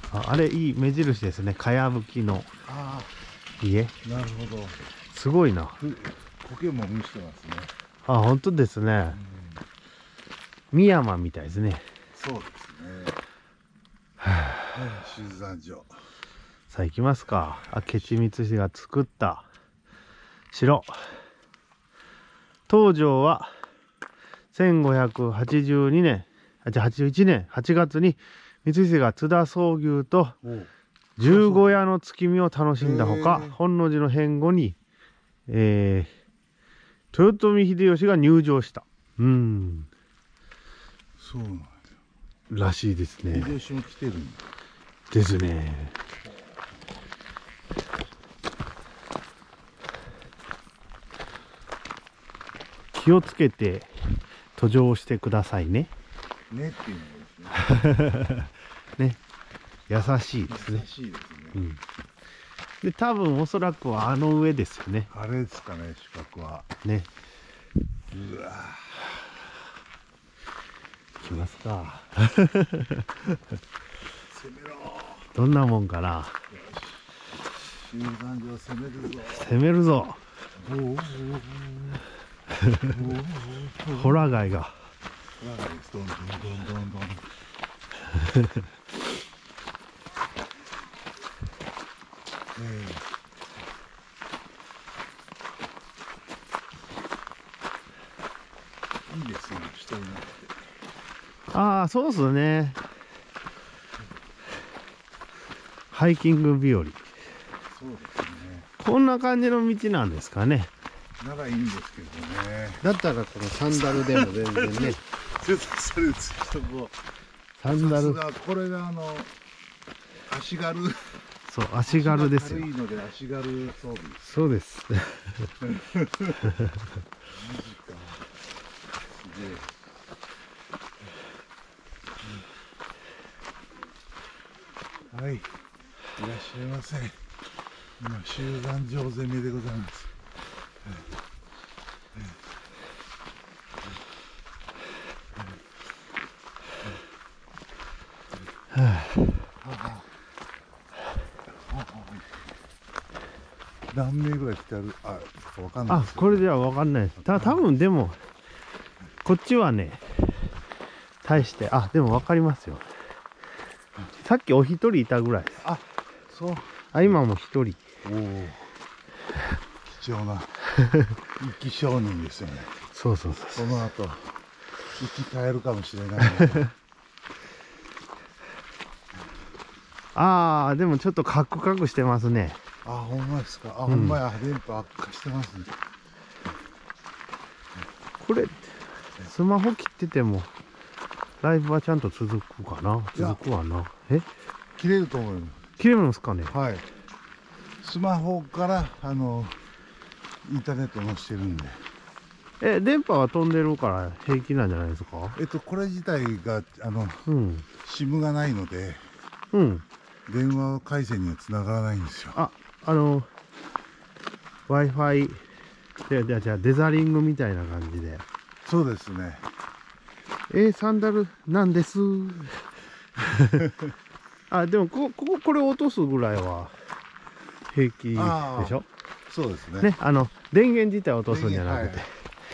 あれいい目印ですね。かやぶきのあ家。 あ、なるほど。 すごいな。 苔も蒸してますね。 あ、本当ですね。深山みたいですね。 そうですね。集山所。 さあ行きますか。明智光秀が作った城。東条は1582年、81年8月に光秀が津田宗牛と十五夜の月見を楽しんだほか、本能寺の変後に、豊臣秀吉が入城した。 そうなんですよ。 らしいですね。 秀吉も来てるんだ。 ですね。気をつけて途上してくださいね。 ねっていうのですね。 ね、優しいですね。 優しいですね。 うん。で、多分おそらくはあの上ですよね。 あれですかね、四角は。 ね。 うわ行きますか。 攻めろ。 どんなもんかな。 集団所攻めるぞ。 攻めるぞ。 おお。 ホラ貝が。 ホラ貝です。どんどんどんどんどん。いいですね、人になって。 ああ、そうっすね。ハイキング日和。 そうですね。 こんな感じの道なんですかね。 ならいいんですけどね。 だったらこのサンダルでも全然ね。 ちょっとそれつきとこサンダル。 これが足軽。 そう、足軽ですよ。 軽いので足軽装備。 そうです。 マジか。すげえ。はい。いらっしゃいませ。今集団場攻めでございます。何名ぐらい来てある？わかんないです。 これではわかんないです。多分でも、こっちはね、対して、でもわかりますよ。さっきお一人いたぐらいです。 そう。 今も一人。 おお。貴重な一気商人ですよね。 そう。 その後生き返るかもしれない。 でもちょっとカクカクしてますね。 ほんまですか。ほんまや。電波悪化してますね。 これスマホ切っててもライブはちゃんと続くかな。続くわな。 切れると思います。 切れるんですかね。 はい。スマホからインターネット載せてるんで。 電波は飛んでるから平気なんじゃないですか。 これ自体がSIM がないので、電話回線には繋がらないんですよ。 Wi-Fi じゃあデザリングみたいな感じで。 そうですね。 サンダルなんです。でもこれ落とすぐらいは平気でしょ。 そうですね。 ね、電源自体落とすんじゃなくて。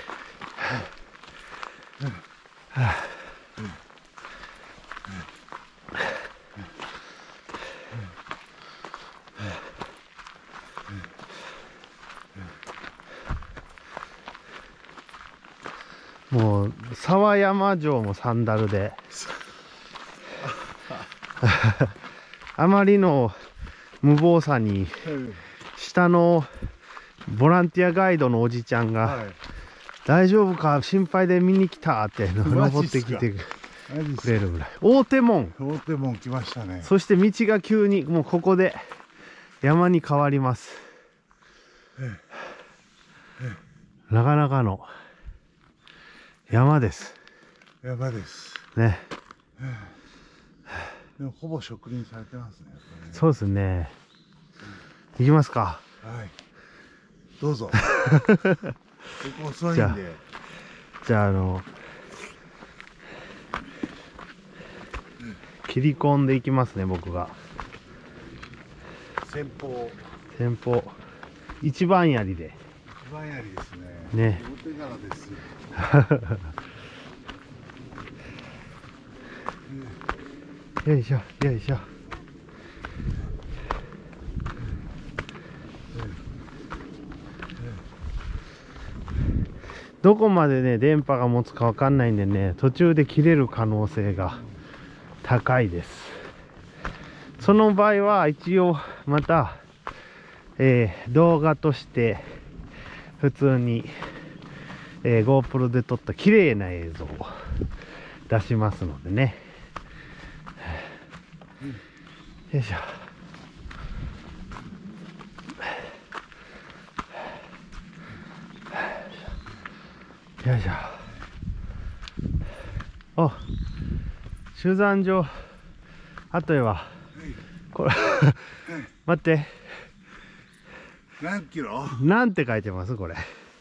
もう沢山城もサンダルであまりの無謀さに下のボランティアガイドのおじちゃんが「大丈夫か心配で見に来た」って登ってきてくれるぐらい。大手門来ましたね。 そして道が急にもうここで山に変わります。なかなかの山です。 山ですね。 でもほぼ植林されてますね。 そうですね。行きますか。 はい。どうぞ。ここ遅いんで。 じゃあ切り込んでいきますね、僕が。 先方一番槍で。 一番槍ですね。 ね。 お手柄ですよ。 よいしょよいしょ。どこまでね電波が持つかわかんないんでね、途中で切れる可能性が高いです。その場合は一応また、動画として普通に、GoPro で撮った綺麗な映像を出しますのでね。よいしょ。よいしょ。お、集団場。あとは、これ待って。 何キロ？ なんて書いてますこれ。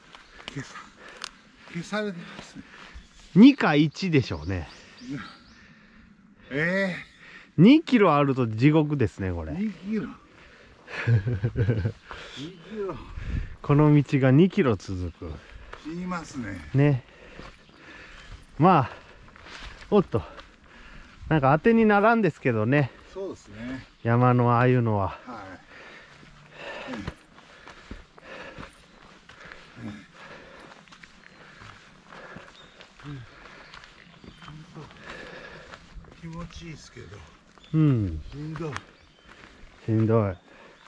消されてますね。 2か1でしょうね。2キロあると地獄ですね、これ。 2キロ。2キロ。 この道が2キロ続く。 死にますね。 ね。まあ、おっと。なんか当てにならんですけどね。 そうですね。 山のああいうのは。 はい。気持ちいいですけど。 うん。 しんどい。 しんどい。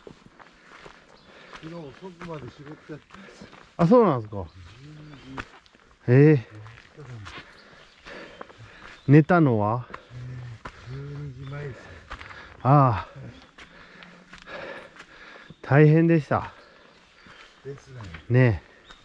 昨日遅くまで仕事やってます。 あ、そうなんですか。寝たのは 12時前です。 ああ。大変でした。 ですね。 ね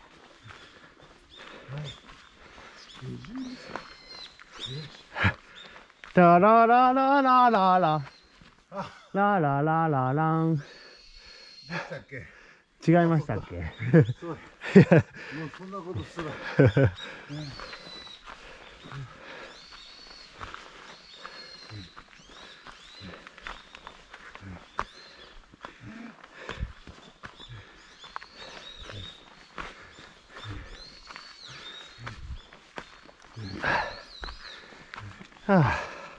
え。タラララララララララララン。 でしたっけ？ 違いましたっけ？ そう。もうそんなことすら。 はあ、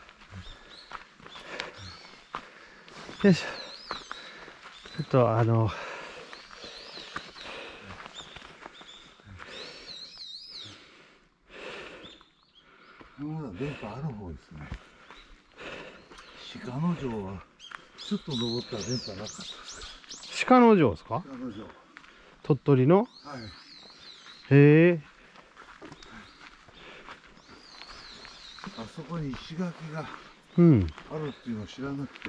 よいしょ。ちょっとまだ電波ある方ですね。鹿の城はちょっと登ったら電波なかったですか？ 鹿の城ですか？ 鹿の城。 鳥取の？ はい。 へえ。 あそこに石垣があるっていうのを知らなくて。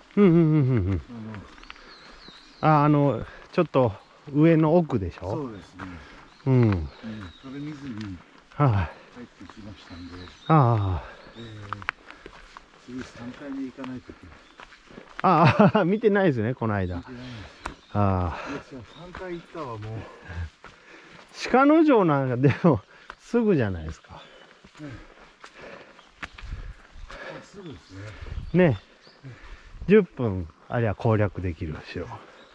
ちょっと上の奥でしょ？ そうですね。 うん。 それ見ずにはい。 帰ってきましたんで。 ああ。 次3回目行かないといけない。 ああ、見てないですね、この間。 見てないんですよ。 ああ。 3回行ったわ、もう。 鹿の城なんかでもすぐじゃないですか。 すぐですね。 ね。10分ありゃ攻略できる城。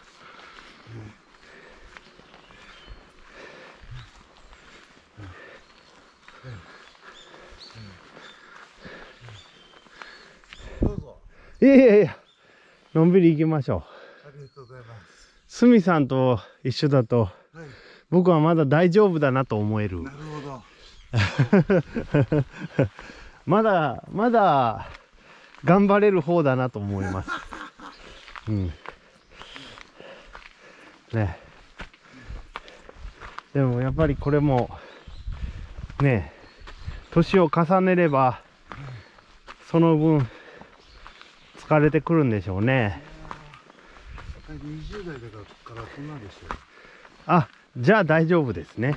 どうぞ。 いやいやいや、のんびり行きましょう。 ありがとうございます。 すみさんと一緒だと、 はい、 僕はまだ大丈夫だなと思える。 なるほど。 まだ頑張れる方だなと思います。うん。ね。でもやっぱりこれもね、年を重ねればその分疲れてくるんでしょうね。 20代だからそんなんでしょう。 あ、じゃあ大丈夫ですね。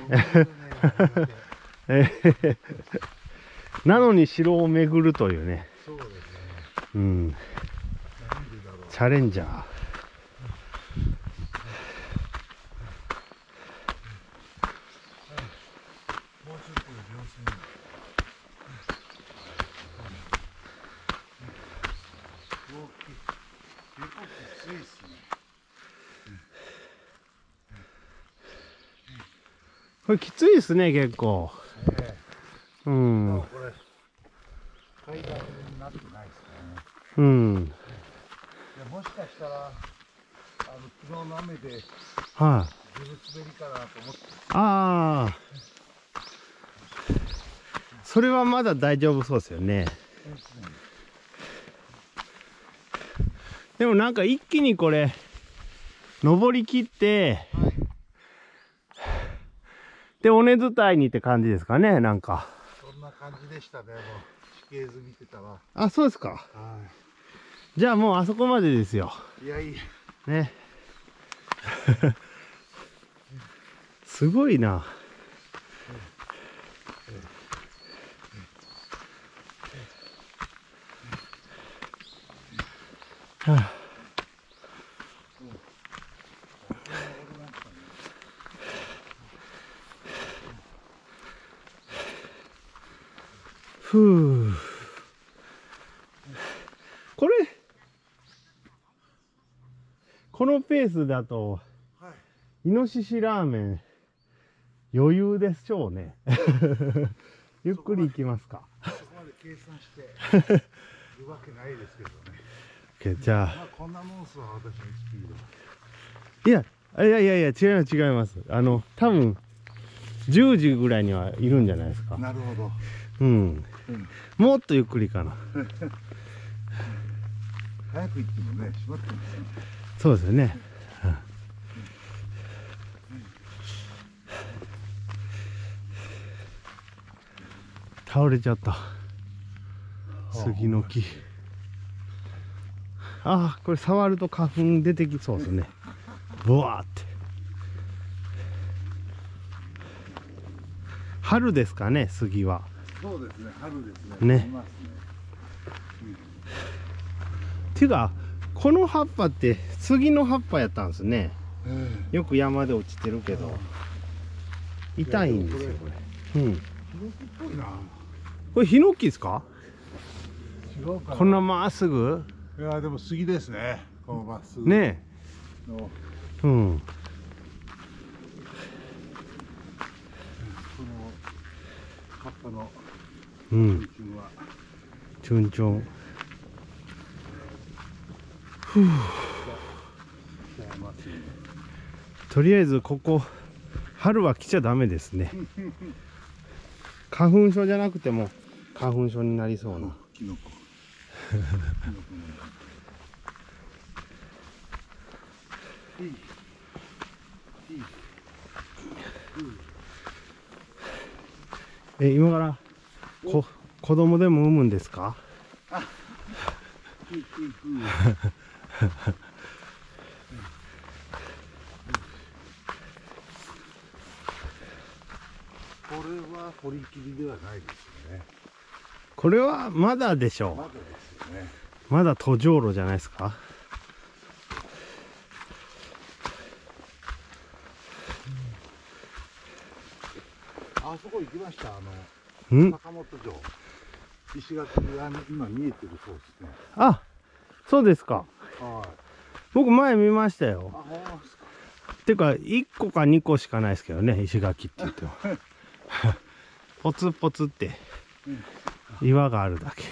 なのに城を巡るというね。 そうですね。 うん。チャレンジャー。 もうちょっとでついっすね。 これきついですね、結構。うん。 これ階段になってないですね。 うん。 いや、もしかしたら昨日の雨ではい、 ずぶ滑りかなと思って。 ああ。それはまだ大丈夫そうですよね。でもなんか一気にこれ登り切って、はい、で尾根伝いにって感じですかね。なんかそんな感じでしたね。もう地形図見てたら。 あ、そうですか。はい、じゃあもうあそこまでですよ。 いやいやねすごいな。はあ、ふう。このペースだと、はい、イノシシラーメン余裕でしょうね。ゆっくり行きますか。 そこまで計算してるわけないですけどね。 じゃあ、 まあこんなもんすわ、私のスピード。いや違います。多分10時ぐらいにはいるんじゃないですか。 なるほど。 うん。もっとゆっくりかな。 早く行ってもね、閉まってますね。 そうですよね。倒れちゃった。杉の木。ああ、これ触ると花粉出てきそうですね。ブワーって。春ですかね、杉は。 そうですね、春ですね。ね。 ていうか、この葉っぱって杉の葉っぱやったんですね。よく山で落ちてるけど。痛いんですよ、これ。うん。ヒノキっぽいな。これヒノキですか？違うかな。こんなまっすぐ？ いや、でも杉ですね。このまっすぐ。 ねえ。うん。 葉っぱのチュンチュンチュン。ふう。とりあえずここ春は来ちゃダメですね。花粉症じゃなくても花粉症になりそうな。キノコ。今から子供でも産むんですか？ これは堀切りではないですよね。 これはまだでしょう。 まだですよね。 まだ途上路じゃないですか。 あそこ行きました。坂本城。石垣が今見えてるそうですね。 あ、そうですか。 はい。 僕前見ましたよ。 あ、ほんまですか。 っていうか1個か2個しかないですけどね、石垣って言っても。ポツポツって岩があるだ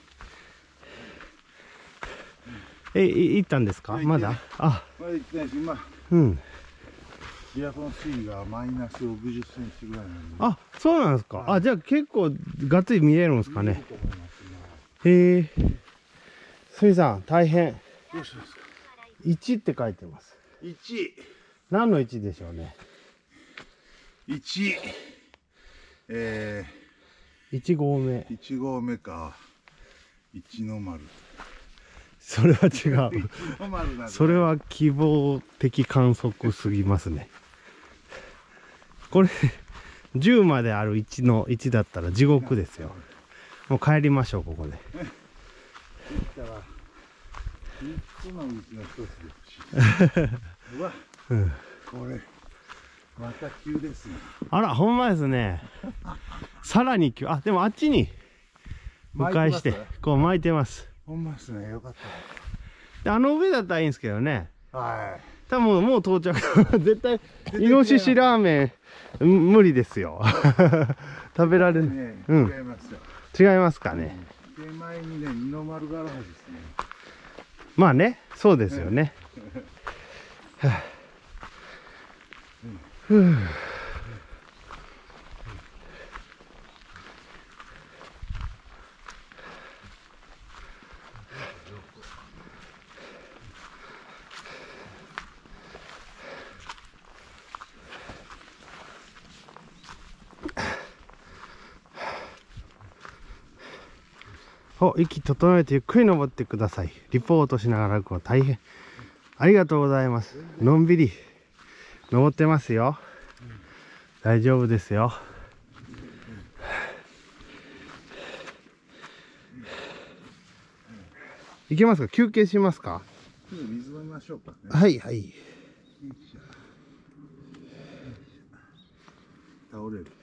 け。行ったんですか？まだ？あ、 まだ行ってないし、今。 うん。 琵琶湖の水位がマイナス60センチぐらいなんで。 あ、そうなんですか。あ、じゃあ結構がっつり見えるんですかね。へえ。すみさん、大変。 どうしますか。 1って書いてます。 1。 何の1でしょうね。 1。 1合目。 1合目か。1の丸。 それは違う。それは希望的観測すぎますね。これ10まである1の1だったら地獄ですよ。もう帰りましょう、ここで。 これまた急ですね。 あら、ほんまですね。さらに急。あ、でもあっちに迂回してこう巻いてます。 ほんまですね。よかった。 あの上だったらいいんですけどね。 はい。 多分もう到着。絶対イノシシラーメン無理ですよ。食べられない。うん。 違いますよ。 違いますかね。 手前にね、二の丸があるはずですね。 まあね、そうですよね。ふう。息整えてゆっくり登ってください。リポートしながら歩くの大変。ありがとうございます。のんびり登ってますよ。大丈夫ですよ。行けますか？休憩しますか？ 水飲みましょうかね。 はいはい。 倒れる。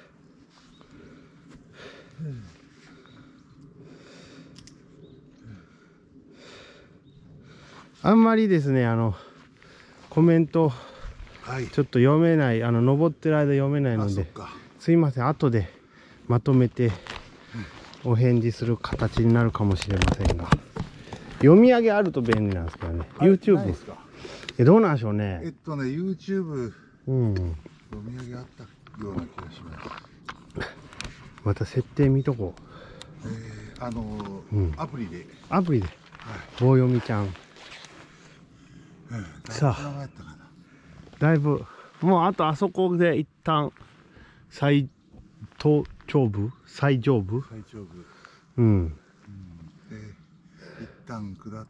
あんまりですね、コメント、 はい、 ちょっと読めない、登ってる間読めないので、すいません、後でまとめてお返事する形になるかもしれませんが、読み上げあると便利なんですけどね、YouTube ですか？どうなんでしょうね。 YouTube、 うん、 読み上げあったような気がします。 また設定見とこう。アプリで。 アプリで。棒読みちゃん。さあ、だいぶ、もうあとあそこで一旦最上部。うん。 で、一旦下って、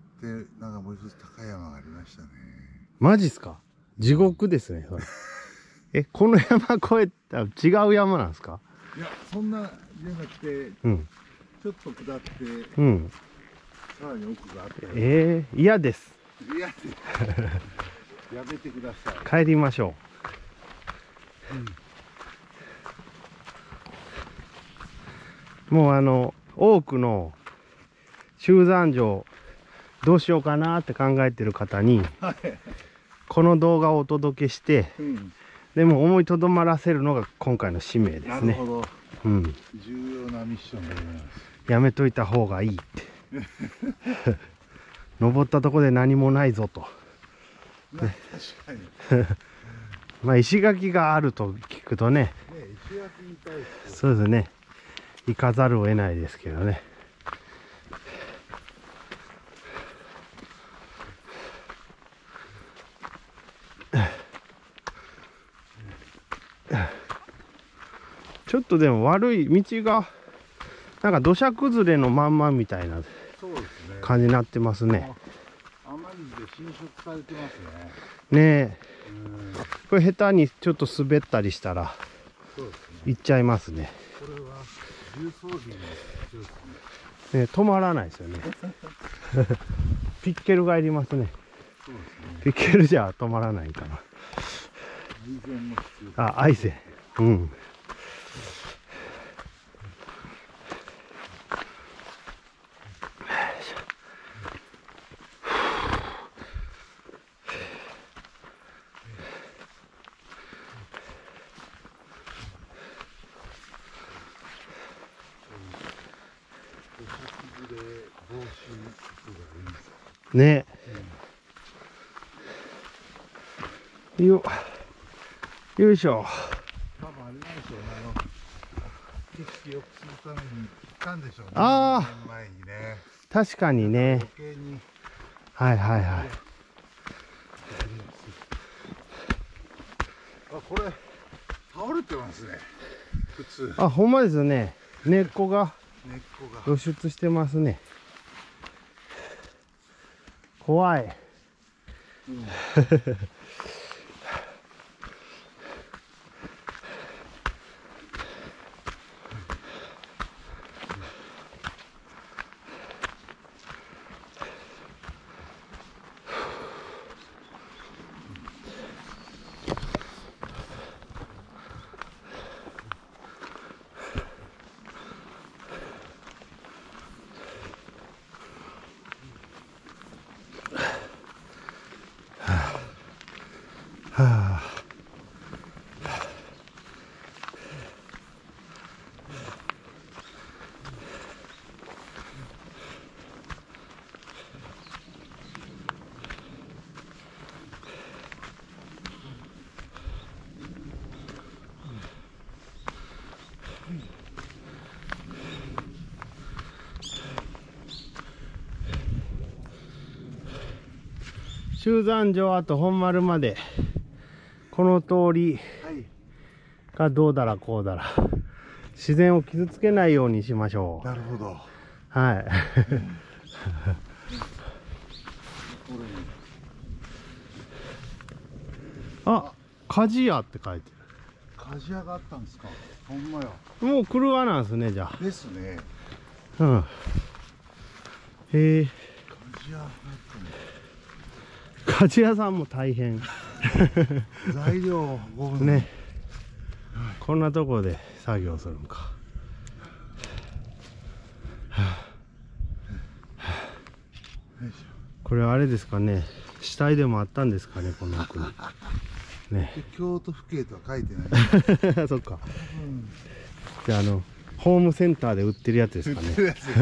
なんかもう一つ高い山がありましたね。 マジっすか？地獄ですね、それ。この山越えたら違う山なんですか？ いや、そんなじゃなくて、ちょっと下って、さらに奥があって。 嫌です。 嫌です。やめてください。 帰りましょう。もう多くの集山場どうしようかなって考えてる方に、この動画をお届けして、でも思いとどまらせるのが今回の使命ですね。なるほど。 重要なミッションでございます。 やめといた方がいいって登ったとこで何もないぞと。 確かにまあ石垣があると聞くとね、 石垣に対して、 そうですね、行かざるを得ないですけどね。ちょっとでも悪い道がなんか土砂崩れのまんまみたいな感じになってますね。 雨水で浸食されてますね。ねえ、これ下手にちょっと滑ったりしたら行っちゃいますね。 これは重装備の必要ですね。止まらないですよね。ピッケルがいりますね。ピッケルじゃ止まらないかな。アイゼン。うん。ね。よいしょ。 多分あれなんでしょうね。景色良くするために来たんでしょうね。 ああ。 2年前にね。 確かにね。 余計に。 はいはいはい。 あ、これ倒れてますね。普通。 あ、ほんまですね。根っこが露出してますね。怖い。 はあ。集山場あと本丸までこの通りがどうだらこうだら、自然を傷つけないようにしましょう。 なるほど。 はい。あ、鍛冶屋って書いてる。 鍛冶屋があったんですか。ほんまや。 もう車なんですね、じゃあ。 ですね。 うん。へえ。 鍛冶屋があったんだ。 鍛冶屋さんも大変。 材料ゴムね。こんなところで作業するのか。これはあれですかね。死体でもあったんですかね、この奥に。ね。 京都府警とは書いてない。 そっか。じゃあホームセンターで売ってるやつですかね。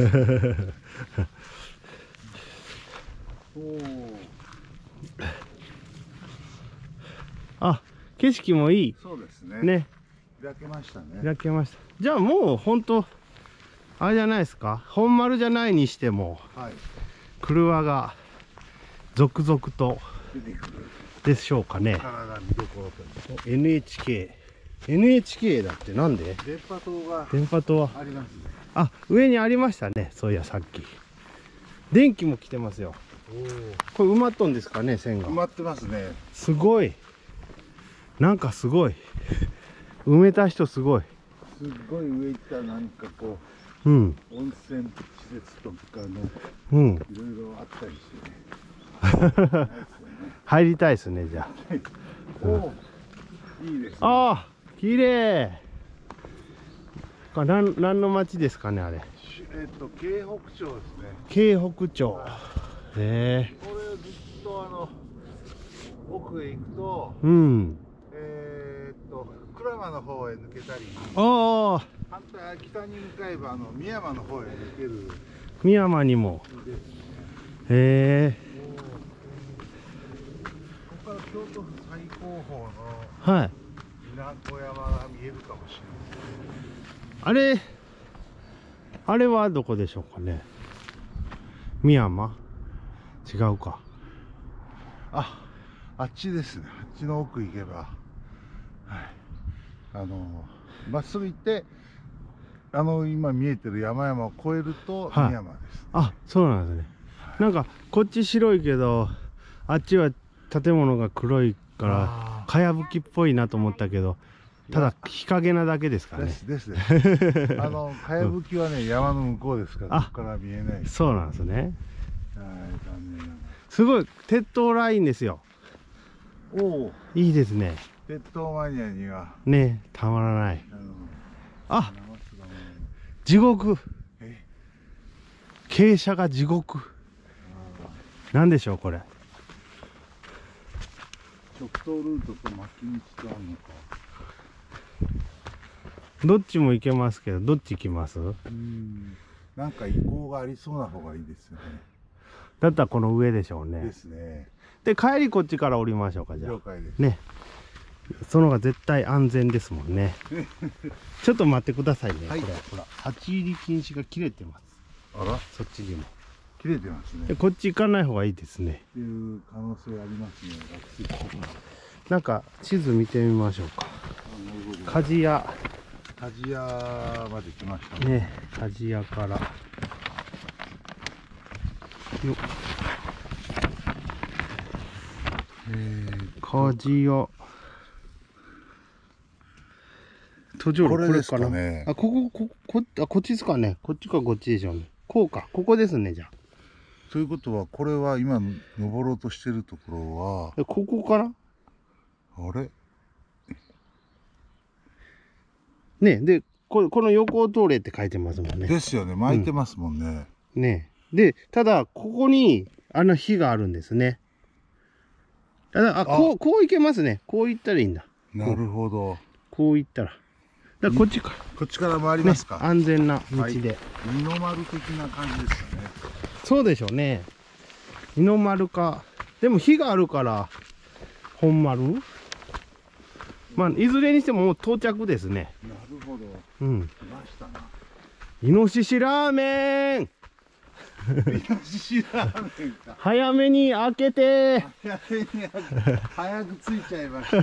あ、景色もいい。 そうですね。 ね。 開けましたね。 開けました。じゃあもう本当あれじゃないですか。本丸じゃないにしても、 はい、 車が続々と出てくるでしょうかね。 からが見どころと。 NHK だってなんで？ 電波塔が電波塔はありますね。 あ、上にありましたね。そういやさっき。電気も来てますよ。これ埋まっとんですかね、線が。 埋まってますね。 すごい。なんかすごい。埋めた人すごい。 すっごい上行ったらなんかこう。温泉施設とかの、いろいろあったりしてね。 入りたいですね、じゃあ。 お、いいですね。 ああ、綺麗。何の町ですかね、あれ。 京北町ですね。 京北町。へえ。 これずっと奥へ行くと、鞍馬の方へ抜けたり、 ああ、 反対北に向かえば深山の方へ抜ける。 深山にも。へえ。 ここから京都府最高峰のはい。 稲子山が見えるかもしあれはどこでしょうかね。深山？違うか。 あっちですね。あっちの奥行けば、はい、まっすぐ行って今見えてる山々を越えると深山です、ね。 あ、そうなんですね。なんかこっち白いけどあっちは建物が黒いからかやぶきっぽいなと思ったけど、ただ日陰なだけですかね。 ですかやぶきはね、山の向こうですからここから見えない。 そうなんですね。 はい、残念ながら。 すごい鉄塔ラインですよ。 おお、 いいですね。 鉄塔マニアにはね、たまらない。あ、地獄。傾斜が地獄。なんでしょうこれ。 直通ルートと巻き道とあるのか。 どっちも行けますけど、どっち行きます？ なんか移行がありそうな方がいいですよね。 だったらこの上でしょうね。 ですね。 で帰りこっちから降りましょうか、じゃあ。 了解です。 ね。その方が絶対安全ですもんね。ちょっと待ってくださいね。 はい、 これほら立ち入り禁止が切れてます。 あら、 そっちにも切れてますね。 でこっち行かない方がいいですね。 っていう可能性ありますね。 なんか地図見てみましょうか。鍛冶屋まで来ましたね。鍛冶屋からよ鍛冶屋途上路これですかね。あ、こっちですかね。こっちかこっちでしょうね。こうか、ここですね、じゃあ。 ということは、これは今登ろうとしてるところはここかな。 あれね。でこの横を通れって書いてますもんね。 ですよね。巻いてますもんね。 ね。でただここに火があるんですね。 こう行けますね。こう行ったらいいんだ。 なるほど。 こう行ったら。だからこっちから。 こっちから回りますか。 安全な道で。 二の丸的な感じですかね。 そうでしょうね。二の丸か。でも火があるから、本丸。まあ、いずれにしてももう到着ですね。 なるほど。 うん。 来ましたな。 イノシシラーメン。 イノシシラーメンか。 早めに開けて。 早く着いちゃいました。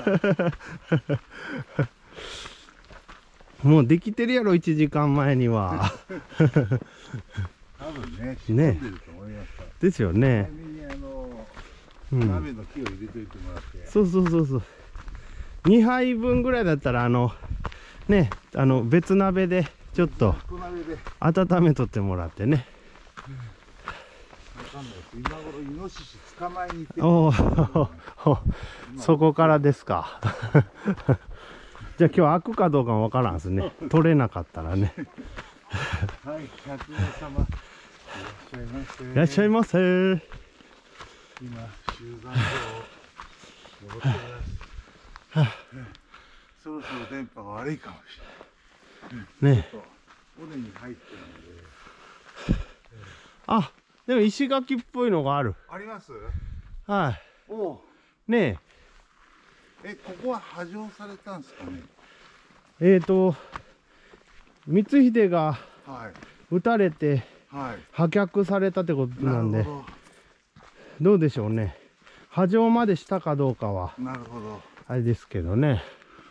もうできてるやろ、1時間前には。 多分ね、仕込んでると思いますから。 ですよね。 早めに鍋の火を入れといてもらって。 そうそうそうそう。2杯分ぐらいだったら、ね、別鍋でちょっと温めとってもらってね。 わかんないです。今頃イノシシ捕まえに行ってる。 おお、そこからですか。じゃあ今日開くかどうかもわからんですね。取れなかったらね。 はい、百名様。 いらっしゃいませ。 今、集団所を登ってます。そろそろ電波が悪いかもしれない。ね。尾根に入ってるので。 あ、でも石垣っぽいのがある。 あります？ はい。 おねえ。ここは破城されたんですかね。 光秀が撃たれて破却されたってことなんで、どうでしょうね。破城までしたかどうかはあれですけどね。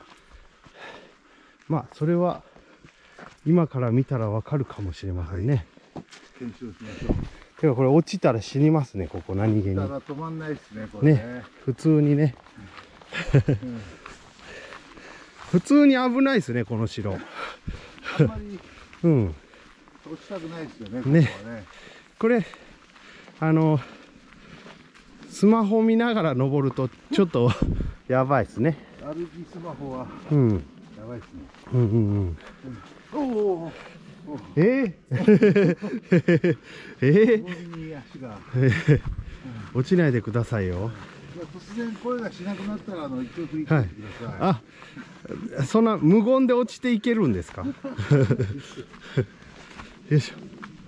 まあそれは今から見たらわかるかもしれませんね。 検証しましょう。 てかこれ落ちたら死にますね、ここ何気に。 止まんないですね、これね。 普通にね。普通に危ないですね、この城。 あんまり落ちたくないですよね、ここはね。 これスマホ見ながら登るとちょっとやばいですね。 歩きスマホはやばいですね。おお。 落ちないでくださいよ。 突然声がしなくなったら一応振り切ってください。 あ、そんな無言で落ちていけるんですか。よいし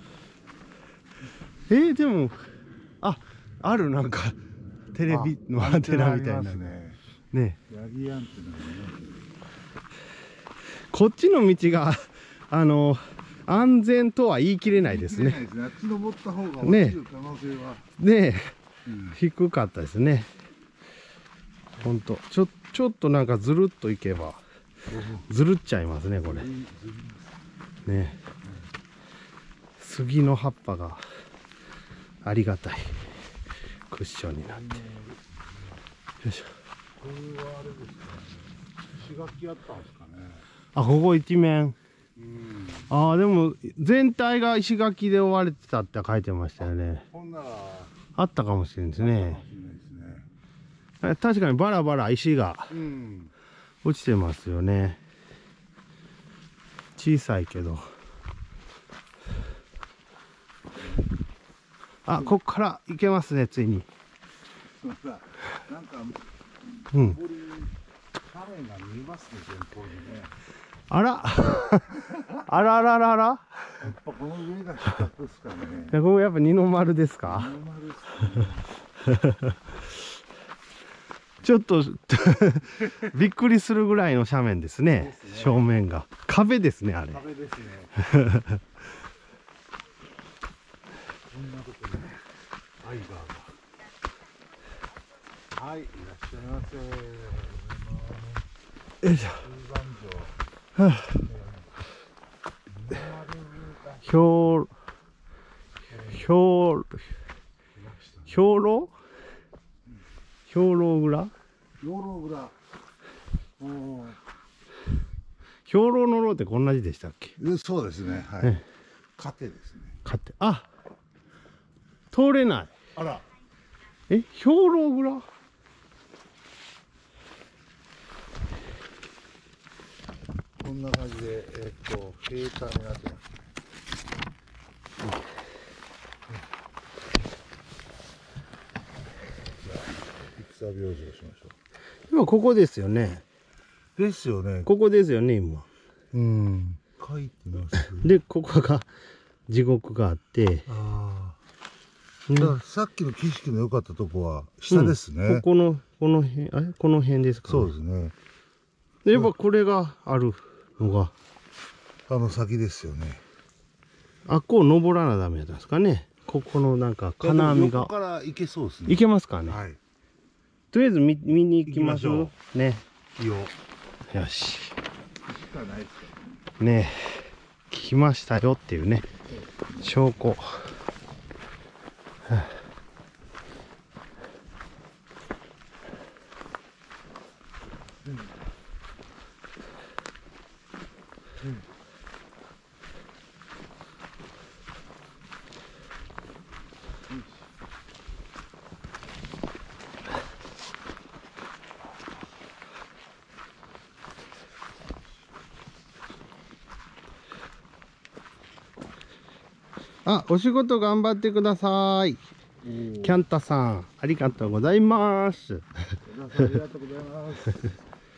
ょ。でもある、なんかテレビのアンテナみたいなね。こっちの道が安全とは言い切れないですね。 あっち登った方が落ちる可能性はね、低かったですね。本当ちょっとなんかずるっといけばずるっちゃいますね、これね。杉の葉っぱがありがたいクッションになって。よいしょ。 これはあれですかね。石垣あったんですかね。 ここ一面。でも全体が石垣で覆われてたって書いてましたよね。あったかもしれないですね。確かにバラバラ石が落ちてますよね。小さいけど。こっから行けますね、ついに。 なんか斜面が見えますね、前方にね。 あらあらららら。 やっぱこの上が四角ですかね。 ここやっぱ二の丸ですか。ちょっとびっくりするぐらいの斜面ですね。正面が壁ですね、あれ。 壁ですね。こんなとこね、アイガーが。はい、いらっしゃいませ。 よいしょ。兵糧蔵。兵糧のろうってこんな字でしたっけ。 そうですね。はい。糧ですね。 糧。通れない。 あら。 兵糧蔵。 こんな感じで、平坦になってます。行く草病状しましょ今ここですよね。 う。ですよね。 ここですよね、今。 うん。書いてます。 で、ここが地獄があって、 ああ。 ねだからさっきの景色の良かったとこは下ですね。 この辺、この辺ですか、 そうですね。 でやっぱこれがあるのが、 あの先ですよね。 あっこを登らなダメなんですかね。ここのなんか金網が。 横から行けそうですね。 行けますかね。 はい。 とりあえず見に行きましょう。 行きまね。 いいよ。 よし。 しかないですかね来ましたよっていうね。証拠。はああ、お仕事頑張ってください。キャンタさん、ありがとうございます。 ありがとうございます。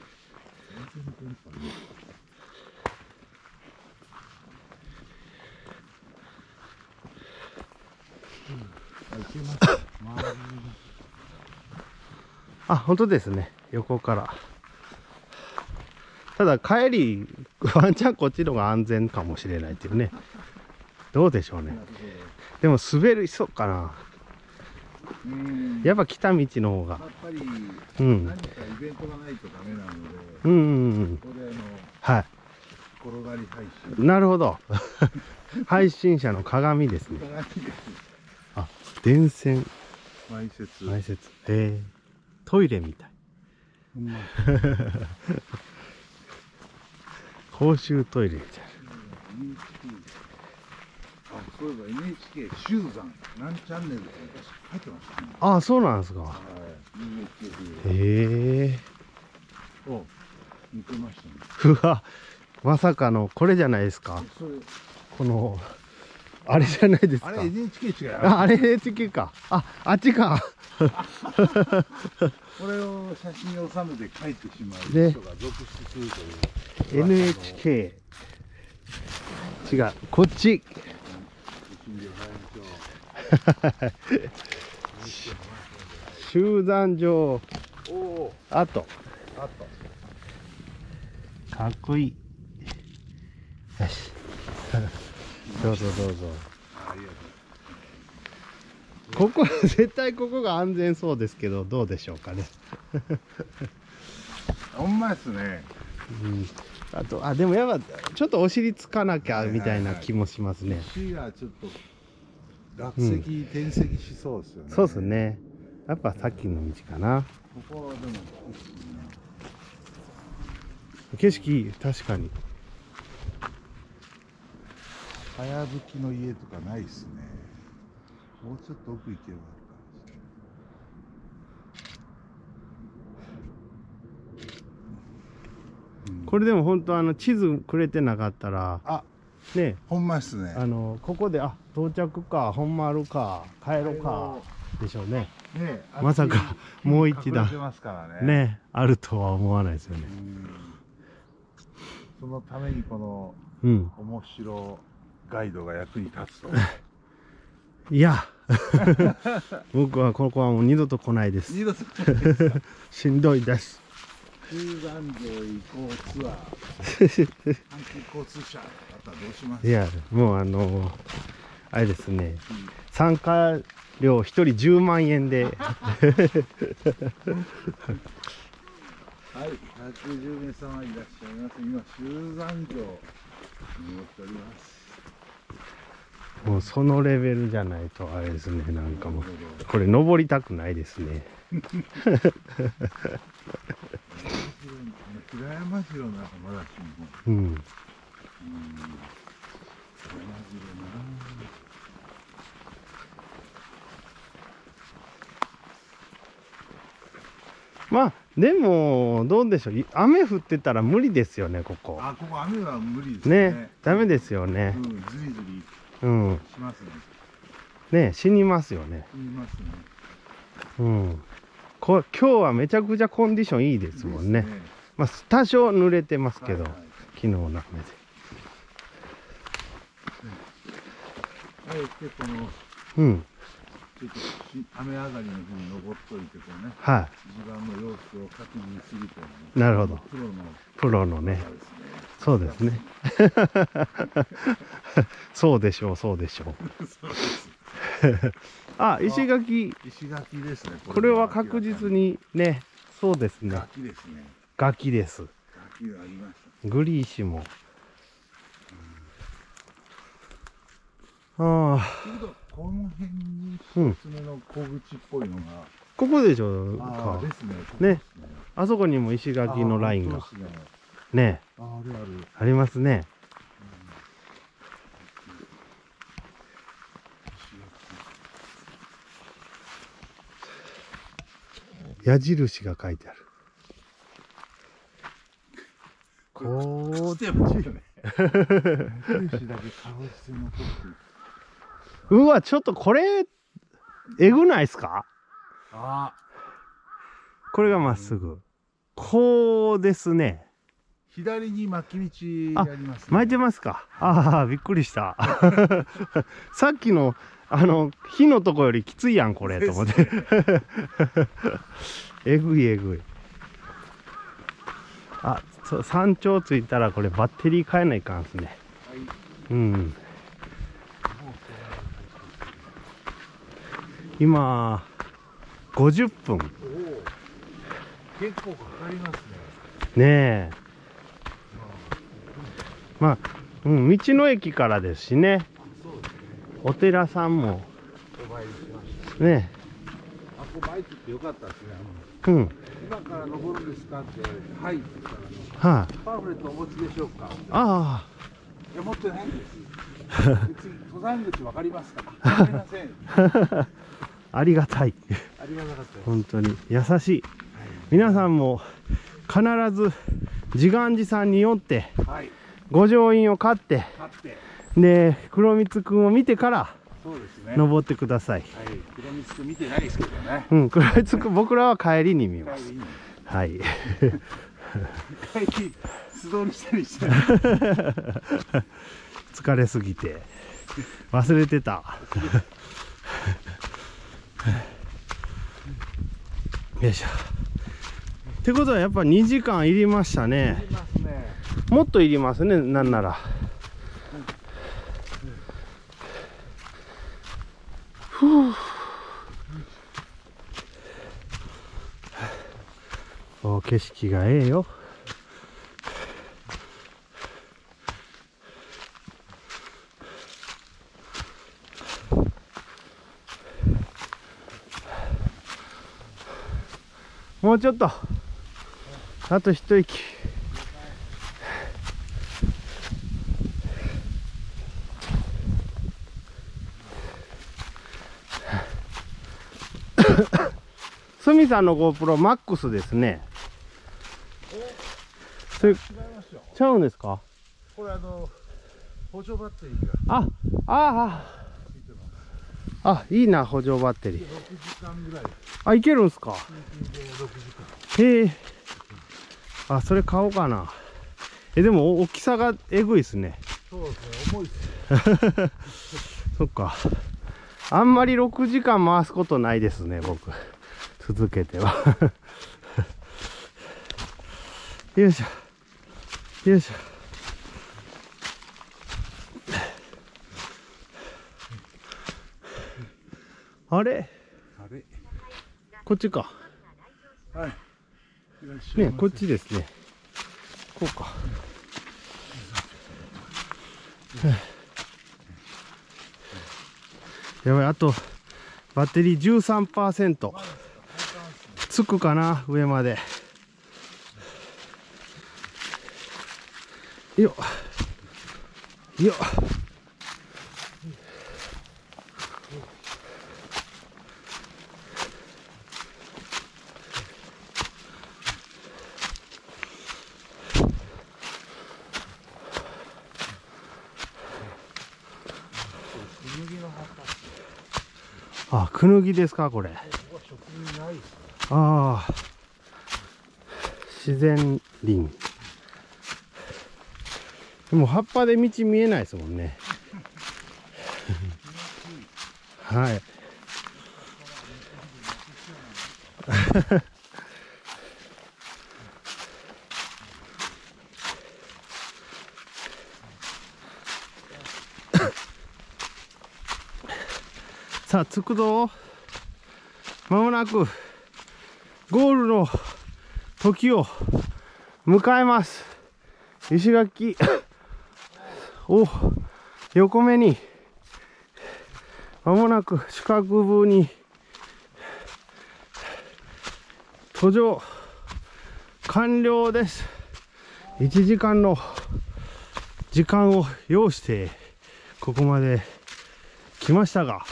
あ、本当ですね。横から。ただ帰り、ワンチャンこっちの方が安全かもしれないっていうね。どうでしょうね。でも滑りそうかな。やっぱ来た道の方が。 やっぱりうん。 何かイベントがないとダメなので、 うん。 ここではい。 転がり配信。 なるほど。配信者の鏡ですね。あ、電線。 埋設。 埋設。トイレみたい。公衆トイレみたいあ、そういえば NHK 集山何チャンネルって昔書いてましたね。 な。あ、そうなんですか。 はい。 へえ。 お、似てましたね。 うわ、まさかのこれじゃないですか。 それこの、あれじゃないですか。 あれ NHK 違う。 あれ NHK か。あ、あっちか。 これを写真に収めて書いてしまうね人が続出するという。 NHK。違う、こっち。集団場。 おお、 あと。 あっかっこいい。よし。どうぞどうぞ。 た。ありがとここ、絶対ここが安全そうですけど、どうでしょうかね。 う。ほんまですね。 うん。あと、でもやっぱ、ちょっとお尻つかなきゃみたいな気もしますね。 石がちょっと落石、転石しそうですよね。 そうですね。やっぱさっきの道かな。 ここはでも景色、確かに。 かやぶきの家とかないですね。もうちょっと奥行けばあるかもしれない。 これでも本当地図くれてなかったら、 あ、 ね、 ほんまですね。 ここで、到着か、本丸か、帰ろうか、でしょうね。 ね、 まさかもう一段隠れてますからね。 ね、あるとは思わないですよね。 そのためにこのうん。 面白ガイドが役に立つと。 いや、僕はここはもう二度と来ないです。 二度とですか。 しんどいです。 集団場移行ツアー。短期交通車だったらどうしますか。 いや、もうあれですね。参加料一人10万円で。 はい、110名様いらっしゃいます。今、集団場に乗っております。 もうそのレベルじゃないとあれですね。なんかもう、これ登りたくないですね。 平山城の中まだしも。 うん。 平山城な。 まあ、でも、どうでしょう。雨降ってたら無理ですよね、ここ。 あ、ここ雨は無理ですね。 ね、ダメですよね。 うん、ずりずりうん。 しますね。 ね、死にますよね。 言いますね。 うん。 今日はめちゃくちゃコンディションいいですもんね。まあ多少濡れてますけど、昨日の雨で。 あえてこのうん。 ちょっと雨上がりの日に登っといてこうね、 はい。 地盤の様子を確認するというね。 なるほど。プロの技ね。 ですね。 そうですね。そうでしょう、そうでしょう。 そうです。 あ、石垣。 石垣ですね。 これは確実にね、そうですね。 崖ですね。 崖です。 崖がありました。 グリ石も。ああ。 この辺に一つ目の小口っぽいのが、 ここでしょうか。 ですね。 ね。あそこにも石垣のラインが。ね。 あるある。 ありますね。矢印が書いてある。こう。うわ、ちょっとこれ、えぐないっすか？ あ、 これがまっすぐ。こうですね。 左に巻き道ありますね。 巻いてますか？ああ、びっくりした。さっきの、火のとこよりきついやん、これ、と思って。えぐいえぐい。あ、山頂着いたらこれバッテリー変えないかんですね。 はい、 うん。今、50分。 結構かかりますね。 ねえ。まあ、うん、道の駅からですしね。お寺さんも。ねえ。 あ、ここバイクってよかったですね。 うん。 今から登るんですかって、はいって言ったら、パンフレットお持ちでしょうか。 ああ。 いや、持ってないんです。別に登山口わかりますか。わかりません。 ありがたい。 ありがたかったです。 本当に優しい。皆さんも必ず自願寺さんに寄って、御城印を買って、で黒光くんを見てから登ってください。 黒光くん見てないですけどね。 うん、黒光くん僕らは帰りに見ます。はい。 帰り素通りしたりして。 疲れすぎて忘れてた。よいしょ。ってことはやっぱ2時間いりましたね。もっといりますね、なんなら。ふう。お、景色がええよ。もうちょっと、あと一息。スミさんの GoPro MAX ですね。それちゃうんですか？ これ補助バッテリーが。あ、いいな、補助バッテリー。 6時間ぐらい。 あ、いけるんすか？へえ。あ、それ買おうかな。でも大きさがえぐいですね。 そうですね、重いっす。 そっか。あんまり6時間回すことないですね、僕。続けては。よいしょ。よいしょ。あれ？こっちか。 はい。 ね、こっちですね。こうか。やばい、あとバッテリー 13%。つくかな、上まで。よっ。よっ。あ、クヌギですか、これ。 ここは植林ないですね。 ああ、自然林。でも葉っぱで道見えないですもんね。はい。さあ、着くぞ。まもなくゴールの時を迎えます。石垣を横目にまもなく四角部に途上完了です。1時間の時間を要してここまで来ましたが、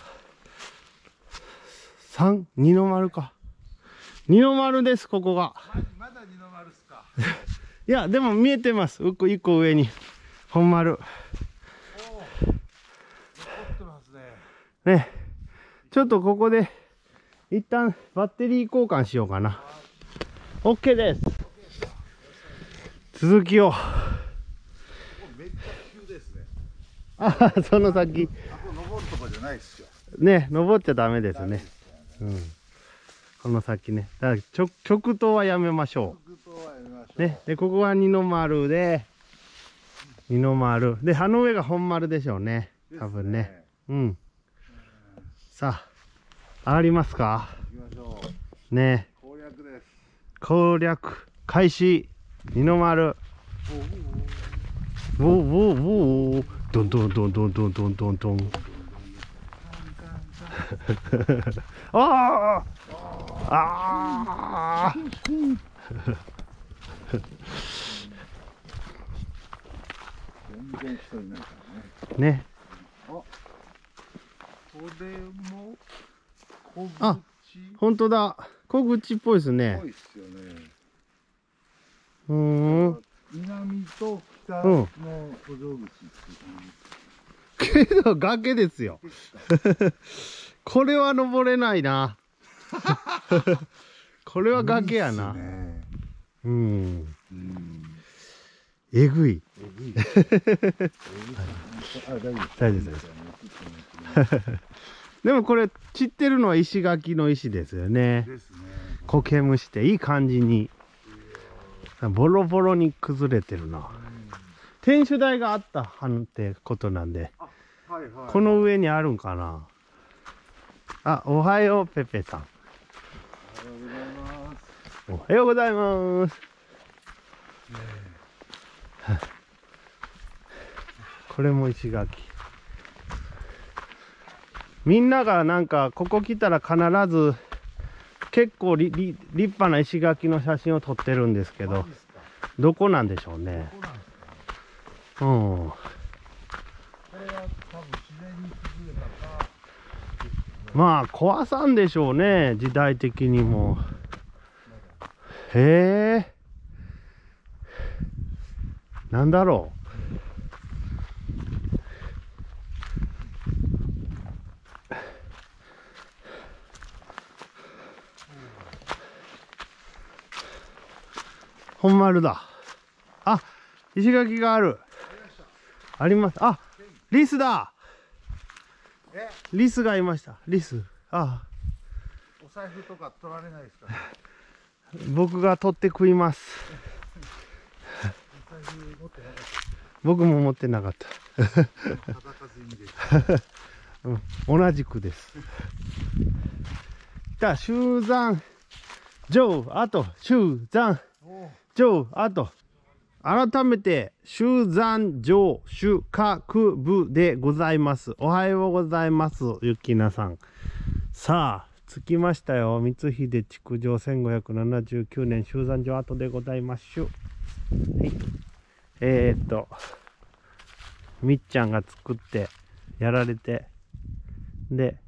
二の丸か。二の丸です、ここが。 まだ二の丸っすか。 いや、でも見えてます。一個上に本丸。 残ってますね。 ね。ちょっとここで一旦バッテリー交換しようかな。OK です。続きを。 めっちゃ急ですね。 あ、その先。 あ、これ登るとこじゃないっすよ。 ね、登っちゃダメですね。うん。この先ね。だから極東はやめましょう。ね。で、ここは二の丸で、二の丸。で、あの上が本丸でしょうね。多分ね。うん。さあ、上がりますか。 行きましょう。ね。 攻略です。 攻略開始。二の丸。おおおお。どんどんどんどんどんどんどんどん。ああ。ああ。 全然人いないからね。 あ、これも小口。 あ、本当だ。小口っぽいですね。 ぽいっすよね。南と北の途上口っていう。 けど崖ですよ。これは登れないな。これは崖やな。うん。えぐい。大丈夫です。でもこれ散ってるのは石垣の石ですよね。苔むしていい感じにボロボロに崩れてるな。天守台があったってことなんで、この上にあるんかな。あ、おはようペペさん。おはようございます。これも石垣。みんながなんかここ来たら必ず結構立派な石垣の写真を撮ってるんですけど、どこなんでしょうね。うん。まあ壊さんでしょうね、時代的にも。へえ。なんだろう。本丸だ。あ、石垣がある。あります。あ、リスだ。リスがいました。リス。あ。 お財布とか取られないですか。 僕が取って食います。僕も持ってなかった。同じくです。じゃあ、集山上、あと集山上、あと改めて集山上主各部でございます。おはようございます、ゆきなさん。さあ着きましたよ。光秀築城1579年集山城跡でございます。はい、みっちゃんが作ってやられて、で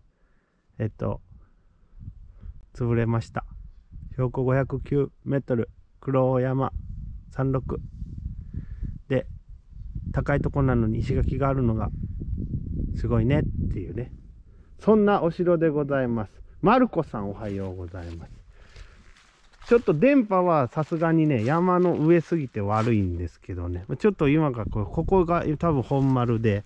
潰れました。標高509メートル、黒山36で、高いところなのに石垣があるのがすごいねっていうね、そんなお城でございます。 マルコさんおはようございます。ちょっと電波はさすがにね、山の上すぎて悪いんですけどね。ちょっと今がここが多分本丸で、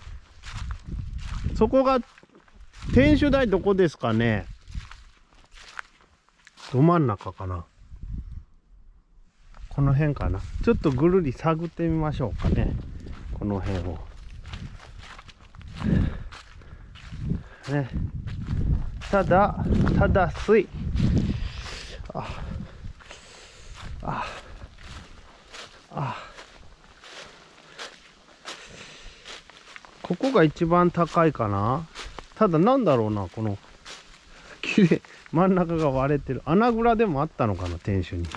そこが天守台どこですかね。ど真ん中かな。この辺かな。ちょっとぐるり探ってみましょうかね。この辺を。ね。ただ水。ここが一番高いかな。ただなんだろうな、この綺麗真ん中が割れてる穴蔵でもあったのかな、天守に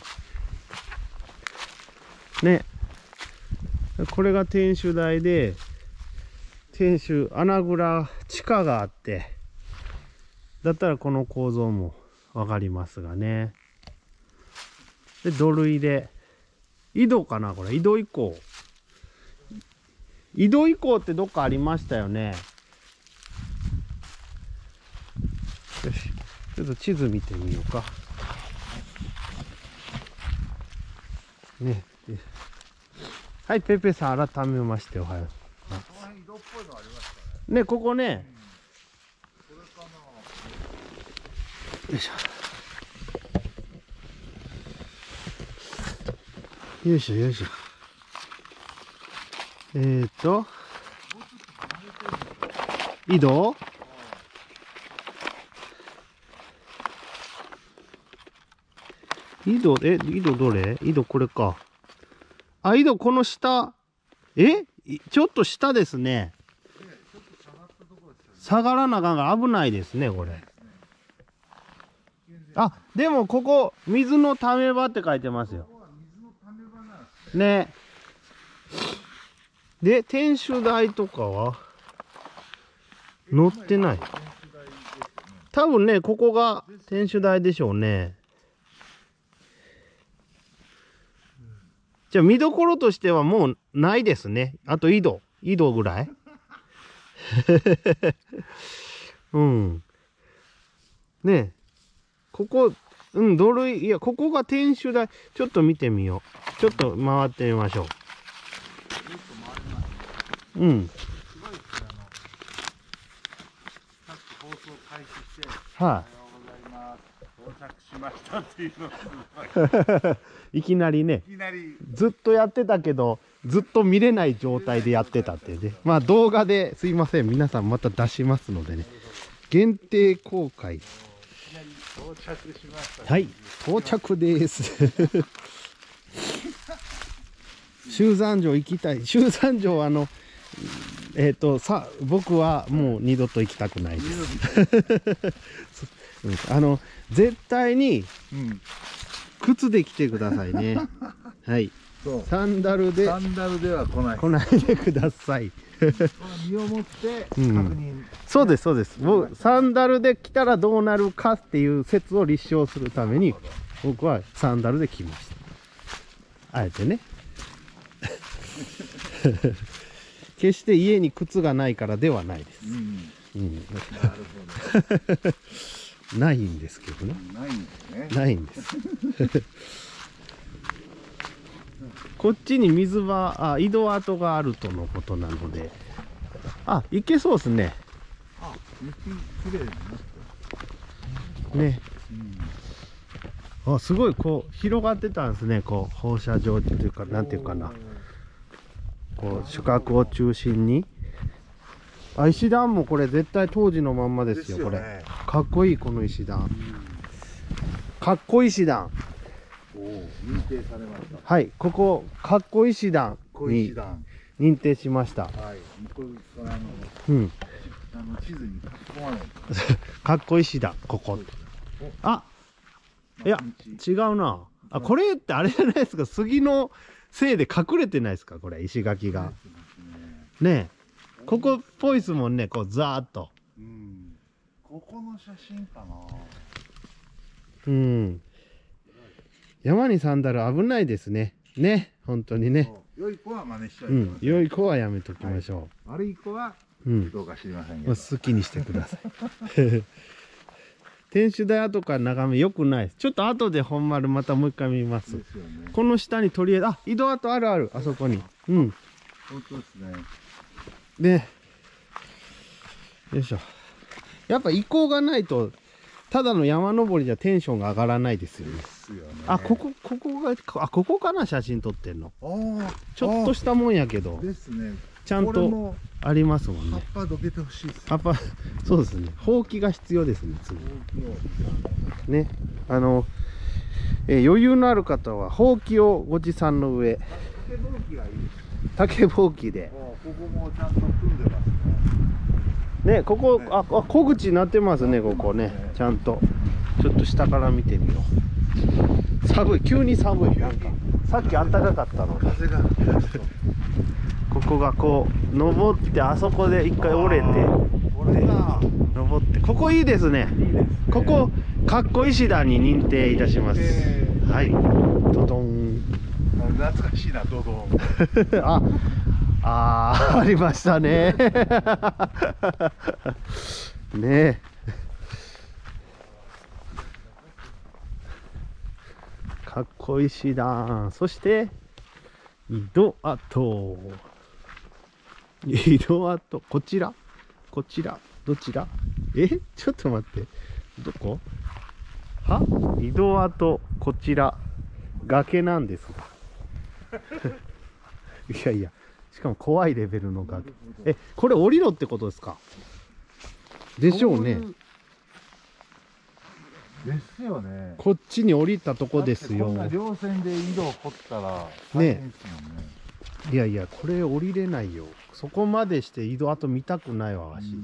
ね。これが天守台で、天守穴蔵地下があって、だったらこの構造も分かりますがね。で土塁で井戸かな、これ井戸以降。井戸以降ってどっかありましたよね。よし、ちょっと地図見てみようかね。はい、ペペさん、改めましておはよう。ね、ここね、よいしょよいしょよいしょ。井戸井戸どれ？井戸これか。あ、井戸この下。ちょっと下ですね。下がらなあかんが危ないですね、これ。あ、でもここ、水のため場って書いてますよ。ね。で、天守台とかは載ってない。多分ね、ここが天守台でしょうね。じゃあ見どころとしてはもうないですね。あと井戸ぐらいうん。ねえ。ここ、土塁、いや、ここが天守台。ちょっと見てみよう。ちょっと回ってみましょう。うん。はい。 到着しましたっていうのいきなりね、ずっとやってたけどずっと見れない状態でやってたってね。まあ動画ですいません、皆さんまた出しますのでね、限定公開。 到着しました。 はい、到着です周山城行きたい。周山城は僕はもう二度と行きたくないです絶対に靴で来てくださいね。はい。サンダルでは来ないでください。 身をもって確認。 そうですそうです。僕サンダルで来たらどうなるかっていう説を立証するために僕はサンダルで来ました。あえてね。決して家に靴がないからではないです。なるほど。ないんですけどね。 ないんですね。 ないんです。こっちに水場、井戸跡があるとのことなので、行けそうですね。 雪きれいになったね。すごいこう広がってたんですね。こう放射状っていうか、なんていうかな。こう主角を中心に。石段もこれ絶対当時のまんまですよ、これ。かっこいい、この石段。かっこいい石段。 認定されました。 はい、ここ、かっこいい石段に認定しました。はい。 これ地図に書き込まないと。 かっこいい石段、ここ。いや、違うな。これってあれじゃないですか、杉のせいで隠れてないですか、これ、石垣が。ねえ。ここっぽいですもんね、こうザーッと。 ここの写真かな。 山にサンダル危ないですね。ね、本当にね。 良い子は真似しちゃいます。 良い子はやめときましょう。悪い子はどうか知りませんけど。 好きにしてください。 天守台跡から眺めよくないです。ちょっと後で本丸またもう一回見ます。 ですよね。 この下にとりあえず、あ、井戸跡あるある、あそこに。うん。 本当ですね。 で、よいしょ。やっぱ遺構がないと、ただの山登りじゃテンションが上がらないですよね。 ですよね。 あ、ここかな、写真撮ってんの。 あちょっとしたもんやけど、 ですね。 ちゃんとこれもありますもん葉っね。 ぱどけてほしいです。 やっぱ、そうですね。ほうきが必要ですね、次。ね。余裕のある方は、ほうきをご持参の上、 竹ぼうきがいいです。 竹ぼうきで。 ここもちゃんと組んでますね。 ね、ここ、 ね小口になってますね、ここね。ちゃんと。ちょっと下から見てみよう。寒い、急に寒い。なんか、さっき暖かかったので。 風が吹き出すと。 ここがこう、登って、あそこで一回折れて、 これが登って、ここいいですね。 いいですね。 ここ、かっこ石段に認定いたします。はい。ドドン。 懐かしいな、ドドン。 ありましたね。ねえ。かっこいいしだ。そして、井戸跡。井戸跡。こちらどちらちょっと待って。どこ井戸跡、こちら。崖なんですが。いやいや。しかも怖いレベルの崖。これ降りろってことですか？でしょうね。 ですよね。 こっちに降りたとこですよ。 こんな稜線で井戸を掘ったら大変ですもんね。 いやいや、これ降りれないよ。そこまでして井戸跡見たくないわ、わし。 い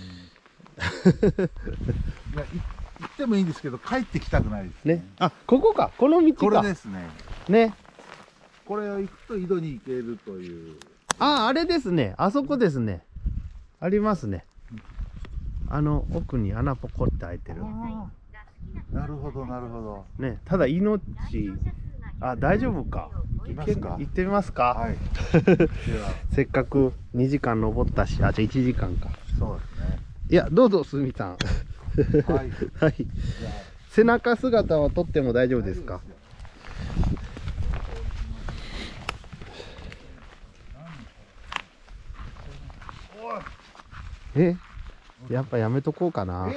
や、行ってもいいんですけど、帰ってきたくないですね。 ね。あ、ここか。この道か。 これですね。 ね。 これを行くと井戸に行けるという。 あれですね。あそこですね。ありますね。奥に穴ポコって開いてる。 なるほど、なるほど。 ね。ただ命、大丈夫か。 行きますか。 行ってみますか。 はい。 せっかく2時間登ったし、じゃあ1時間か。 そうですね。 いや、どうぞ、すみさん。 はい。 はい。背中姿は撮っても大丈夫ですか。やっぱやめとこうかな。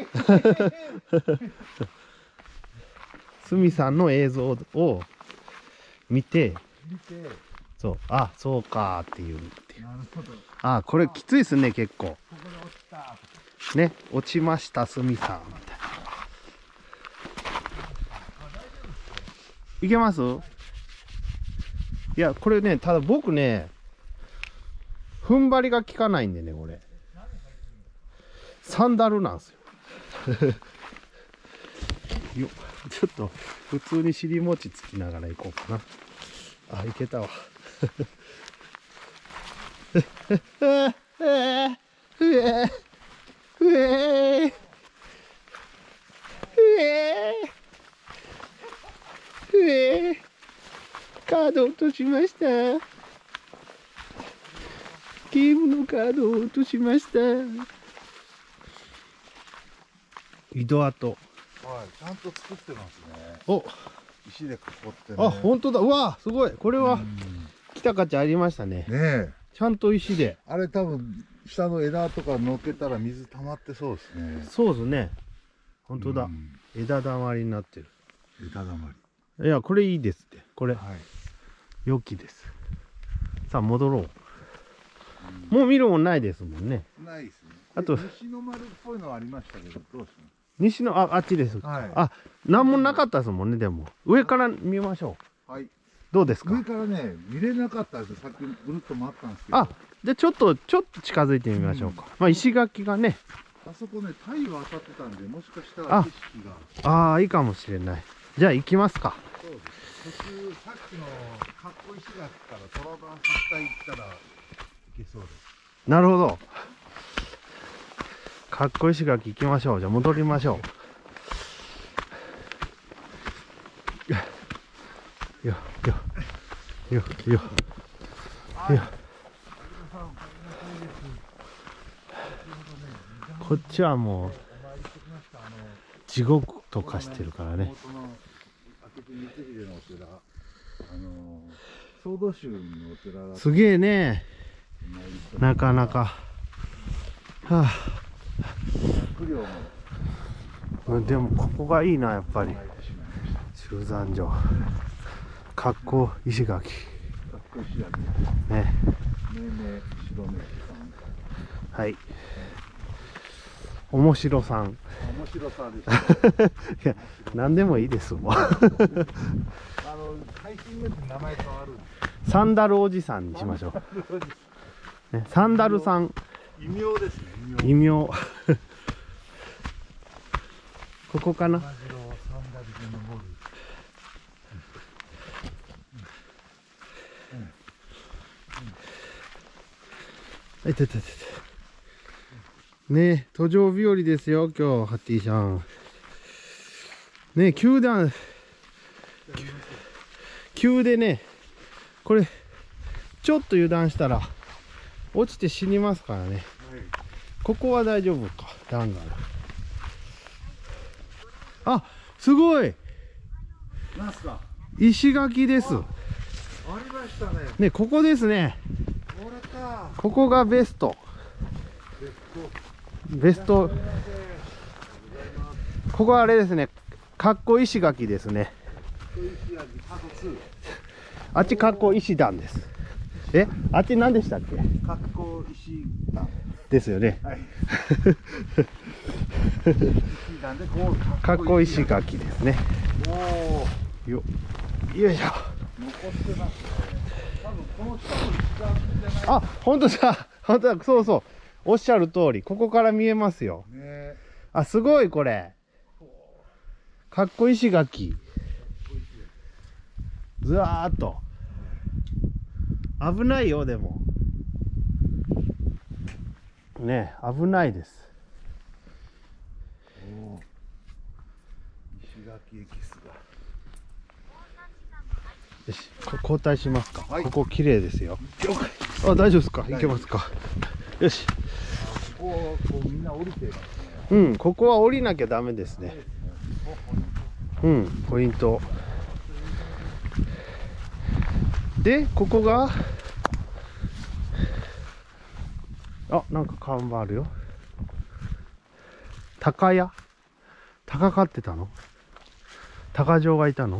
すみさんの映像を見て、そう、そうかっていう。 なるほど。 これきついですね、結構。 ここで落ちた。 ね、落ちました、すみさん。みたいな。いけます？いや、これね、ただ僕ね、踏ん張りが効かないんでね、これ。サンダルなんですよ。ちょっと、普通に尻餅つきながら行こうかな。いけたわ。カード落としました。ゲームのカードを落としました。井戸跡。 はい、ちゃんと作ってますね。 お、 石で囲ってね。 本当だ。うわ、すごい。これは来た価値ありましたね。 ねえ。 ちゃんと石で。 あれ多分下の枝とか乗っけたら水溜まってそうですね。 そうですね。本当だ。枝だまりになってる。 枝だまり。 いや、これいいですって。これ、 はい。 良きです。さあ、戻ろう。もう見るもんないですもんね。 ないですね。 あと西の丸っぽいのはありましたけど、どうします？ 西の、あっちです。 はい。 なんもなかったですもんね、でも。上から見ましょう。 はい。 どうですか？ 上からね、見れなかったです。さっきぐるっと回ったんですけど。 じゃあちょっと近づいてみましょうか。まあ、石垣がね。 あそこね、太陽当たってたんで、もしかしたら景色が。 いいかもしれない。じゃあ行きますか。 そうです。途中、さっきのかっこ石垣からトラバース下行ったらいけそうです。 なるほど。かっこ石垣行きましょう。じゃあ戻りましょう。よ。こっちはもう地獄と化してるからね。 総土州のお寺だ。 すげえね。なかなか。はあ。でもここがいいな、やっぱり。中山城。格好石垣。ね。はい。面白さん。 面白さです。 いや、何でもいいですもん。 配信で名前変わる。 サンダルおじさんにしましょう。ね、サンダルさん。 異名ですね。 異名。ここかな。いてててて。ね、途上日和ですよ、今日、ハッティさん。ね、急でね、これ、ちょっと油断したら、落ちて死にますからね。はい、ここは大丈夫か、段がある。あ、すごい。 なんすか。 石垣です。ありましたね。 ね、ここですね。ここがベスト。ここはあれですね。かっこ石垣ですね。あっちかっこ石段です。あっち何でしたっけ？ かっこ石段ですよね。 はい。 かっこ石垣ですね。よいしょ。あ、本当だ、本当だ、そうそう、おっしゃる通り、ここから見えますよ。あ、すごいこれ。かっこ石垣。ずわーっと。危ないよ、でも。ね、危ないです。 石垣エキスが。 よし、交代しますか。 はい、 ここ綺麗ですよ。 了解。 あ、大丈夫ですか。行けますか。よし。 ここみんな降りてますね。 うん、ここは降りなきゃダメですね。うん、ポイント。で、ここが。あ、なんか看板あるよ。高屋。高かってたの。高城がいたの。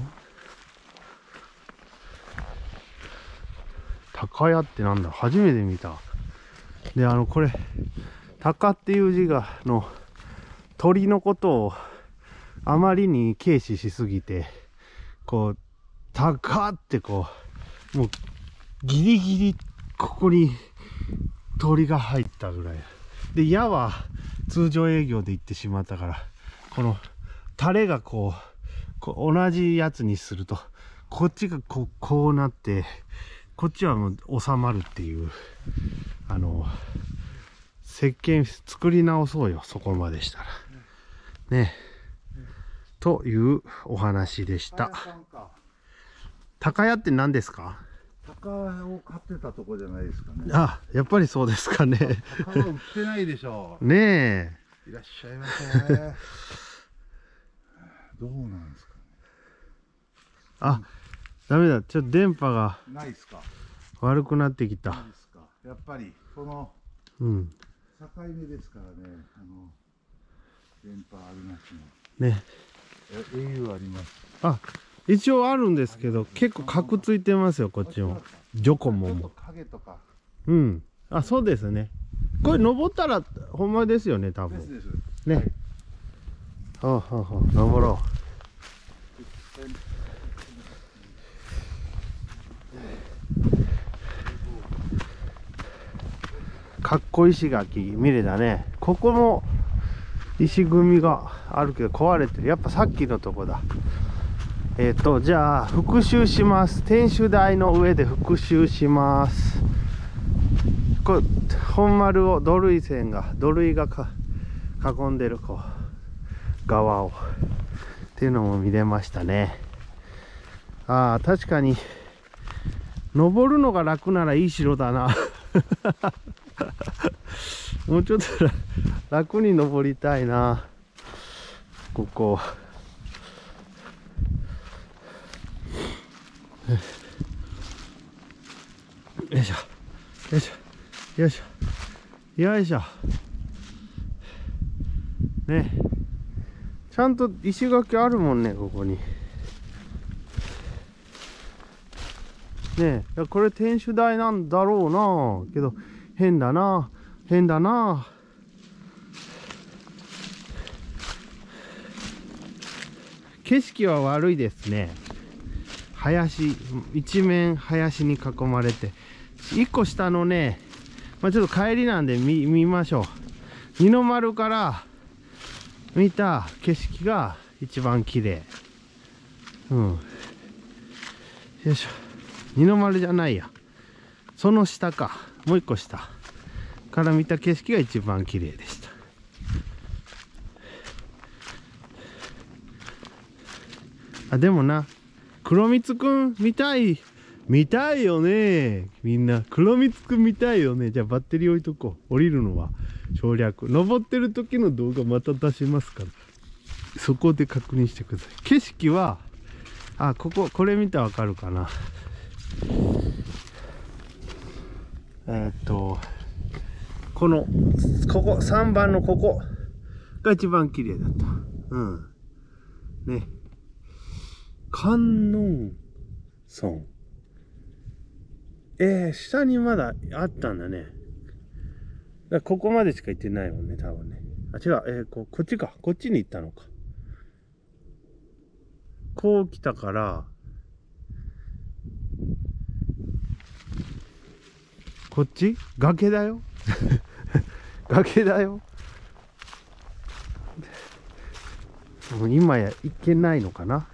高屋ってなんだ、初めて見た。で、これ、鷹っていう字が、鳥のことをあまりに軽視しすぎて、こう、鷹ってこう、もう、ギリギリ、ここに鳥が入ったぐらい。で、矢は通常営業で行ってしまったから、この、タレがこう同じやつにすると、こっちがこうなって、こっちはもう収まるっていう、石鹸作り直そうよ、そこまでしたら。ね。というお話でした。高屋って何ですか？ 鷹を飼ってたとこじゃないですかね。 あ、やっぱりそうですかね。 鷹は売ってないでしょう。 ねえ。 いらっしゃいませ。どうなんですかね。 あ、ダメだ。ちょっと電波がないですか。 悪くなってきた。 やっぱりその境目ですからね。電波ありますね。 ね。 au あります。 あ、一応あるんですけど、結構カクついてますよ、こっちも。ジョコモも。 影とか。 うん。あ、そうですね。これ登ったらほんまですよね、多分。ね。はあはあはあ、登ろう。かっこ石垣見れたね。ここも石組みがあるけど壊れてる。やっぱさっきのとこだ。じゃあ復習します。天守台の上で復習します。これ本丸を土塁が囲んでるこう側をっていうのも見れましたね。ああ、確かに登るのが楽ならいい城だな。もうちょっと楽に登りたいな。 ここ。よいしょよいしょよいしょよいしょね。ちゃんと石垣あるもんね、ここにね。これ天守台なんだろうな。けど変だな、変だな。景色は悪いですね。林、一面林に囲まれて、一個下のね、ちょっと帰りなんで見ましょう。二の丸から見た景色が一番綺麗。よいしょ。二の丸じゃないや、その下か、もう一個下から見た景色が一番綺麗でした。あ、でもな、黒光くん見たいよね。みんな黒光くん見たいよね。じゃあバッテリー置いとこう。降りるのは省略。登ってる時の動画また出しますから、そこで確認してください。景色はこれ見たらわかるかな。ここ3番のここが一番綺麗だった。ね、観音村。下にまだあったんだね。だからここまでしか行ってないもんね、多分ね。あ、違う。こっちか。こっちに行ったのか。こう来たから、こっち崖だよ。崖だよ。もう今や行けないのかな。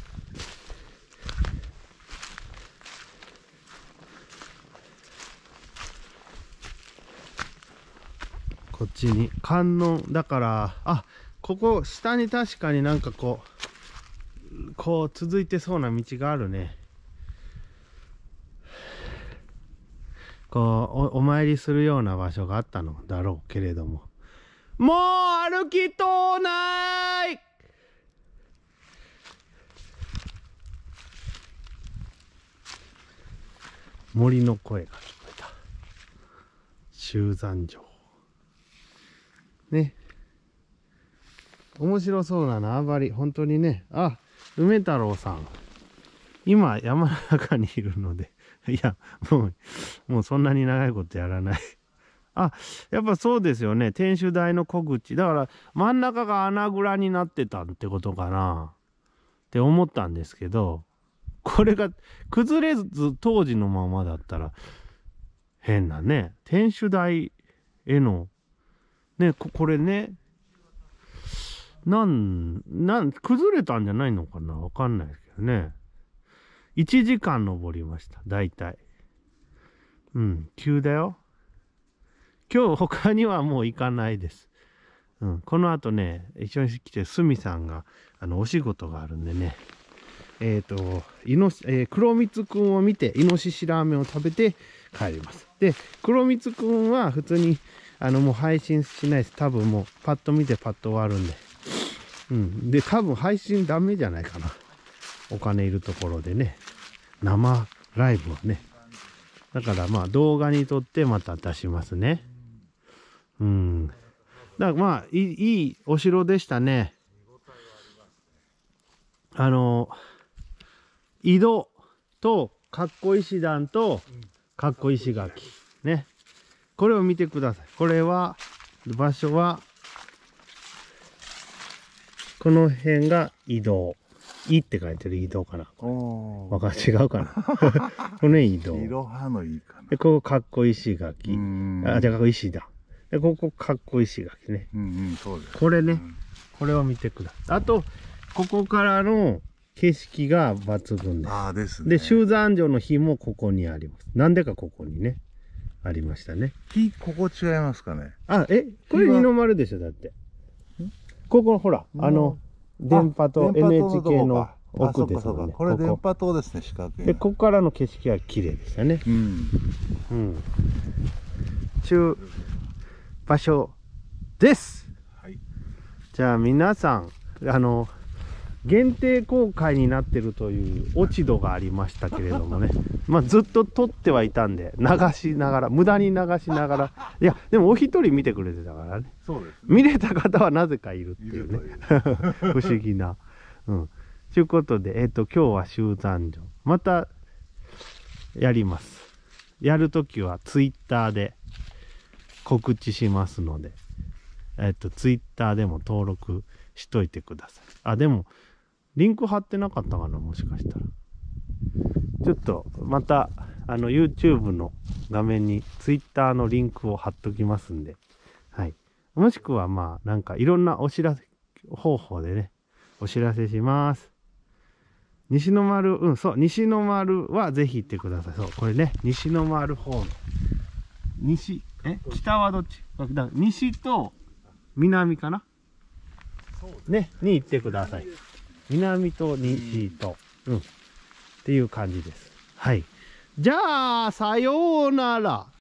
こっちに観音だから、ここ下に確かになんかこう続いてそうな道があるね。お参りするような場所があったのだろうけれども、もう歩きとうない。森の声が聞こえた。集山城ね。面白そうな縄張り、本当にね。梅太郎さん今山の中にいるので、いやもうそんなに長いことやらない。やっぱそうですよね。天守台の小口だから真ん中が穴蔵になってたってことかなって思ったんですけど、これが崩れず当時のままだったら変なね。天守台へのね、これね、崩れたんじゃないのかな、わかんないですけどね。1時間登りました、大体。急だよ。今日他にはもう行かないです。この後ね、一緒に来てすみさんがお仕事があるんでね。黒蜜くんを見てイノシシラーメンを食べて帰ります。で、黒蜜くんは普通にもう配信しないです。多分もうパッと見てパッと終わるんで。で、多分配信ダメじゃないかな。お金いるところでね。生ライブはね。だから動画に撮ってまた出しますね。だからいいお城でしたね。井戸とかっこ石段とかっこ石垣ね。これを見てください。これは場所はこの辺が井戸。いって書いてる井戸かな。違うかな。この井戸。 いろはのいいかな。 で、ここかっこ石垣。じゃあかっこ石だ。で、ここかっこ石垣ね。 そうです。 これね、これを見てください。あと、ここからの景色が抜群です。 ですね。 で、集山城の碑もここにあります。なんでかここにね、ありましたね。 碑、ここ違いますかね。 これ二の丸でしょ、だって。ここ、ほら、電波塔 NHK の奥ですもんね。 これ電波塔ですね、四角い。 で、ここからの景色は綺麗でしたね。中場所です。じゃあ皆さん、 限定公開になってるという落ち度がありましたけれどもね、まあずっと撮ってはいたんで、流しながら、無駄に流しながら、いや、でもお一人見てくれてたからね、 そうですね。 見れた方はなぜかいるっていうね、不思議な。うん。ということで、今日は集山所、またやります。やるときはツイッターで告知しますので、ツイッターでも登録しといてください。あ、でも、リンク貼ってなかったかな、もしかしたら。ちょっと、また、YouTube の画面に Twitter のリンクを貼っときますんで、はい。もしくは、まあ、なんか、いろんなお知らせ方法でね、お知らせします。西の丸、そう、西の丸はぜひ行ってください。そう、これね、西の丸方の。北はどっち？西と南かな？ね、に行ってください。南と西と、っていう感じです。はい。じゃあ、さようなら。